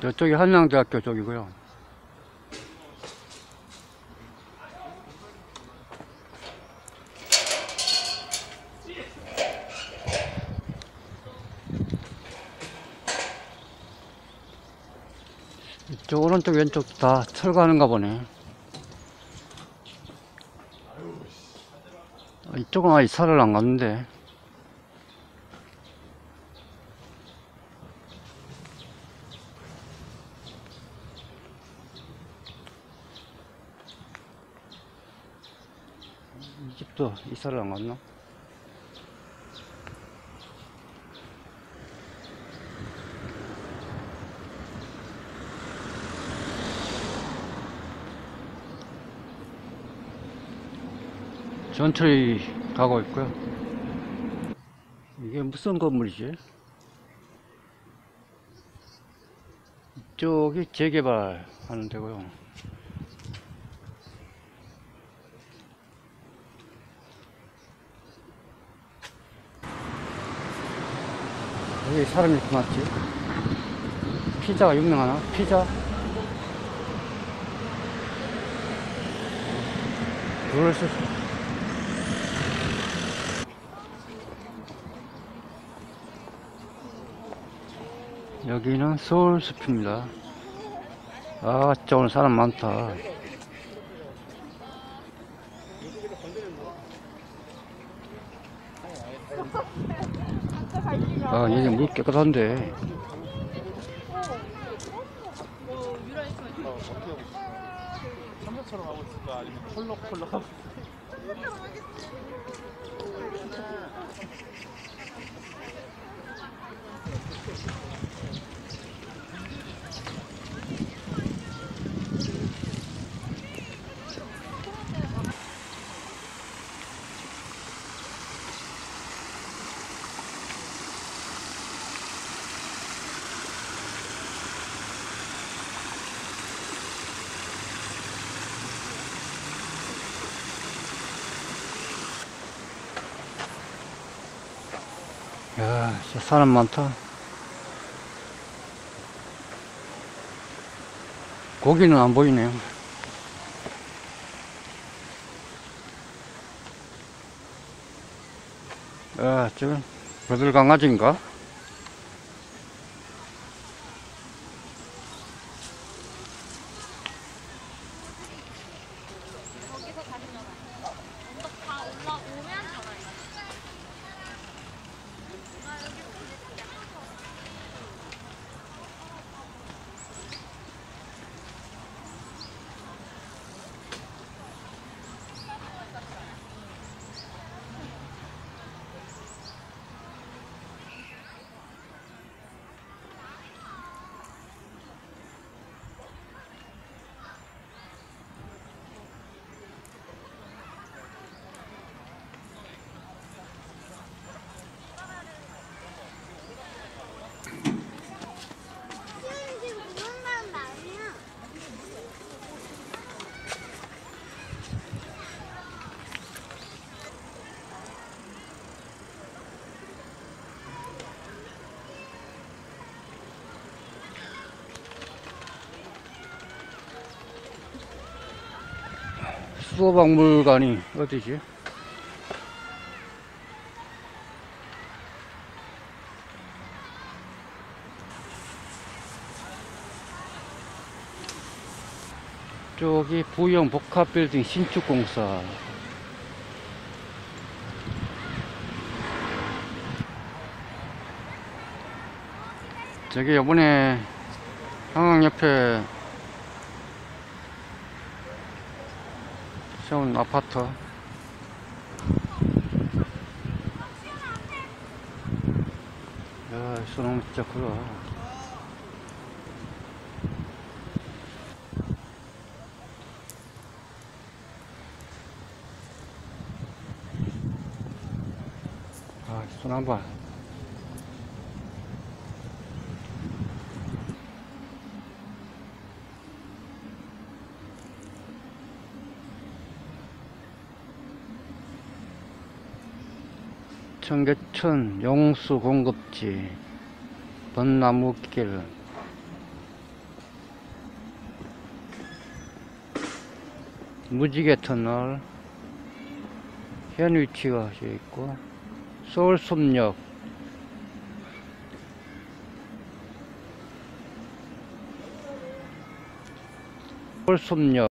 저쪽이 한양대학교 쪽이고요. 이쪽 오른쪽 왼쪽 다 철거하는가 보네. 이쪽은 아직 살을 안 갔는데. 이 집도 이사를 안 갔나? 전철이 가고 있고요. 이게 무슨 건물이지? 이쪽이 재개발 하는 데고요. 여기 사람이 이렇게 많지? 피자가 유명하나? 피자? 그럴 수 있어. 여기는 서울숲입니다. 아, 진짜 오늘 사람 많다. 아, 여기 물 깨끗한데. 삼겹처럼 하고 있을까? 아니면 콜록콜록 하고 있을까? 야, 진짜 사람 많다. 고기는 안 보이네요. 아, 저 버들 강아지인가? 거기서 다시 전화해. 언덕 다 올라오면 전화해. 나 여기 소리도 약간 수어박물관이 어디지? 저기 부영 복합빌딩 신축공사. 저기 요번에 한강 옆에 세운 아파트. 야, 소나무 진짜 크다. 아, 소나무 봐. 청계천 용수 공급지, 벚나무길. 무지개 터널 현 위치가 되어 있고, 서울숲역, 서울숲역